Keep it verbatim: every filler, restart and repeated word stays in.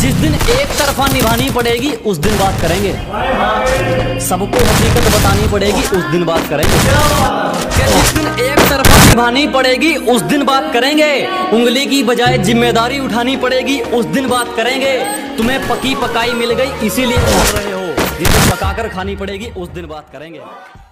जिस दिन एक तरफा निभानी पड़ेगी उस दिन बात करेंगे, सबको हकीकत बतानी पड़ेगी उस दिन बात करेंगे। कि जिस दिन एक तरफा निभानी पड़ेगी उस दिन बात करेंगे, उंगली की बजाय जिम्मेदारी उठानी पड़ेगी उस दिन बात करेंगे। तुम्हें पकी पकाई मिल गई इसीलिए बोल रहे हो, जिसे पकाकर खानी पड़ेगी उस दिन बात करेंगे।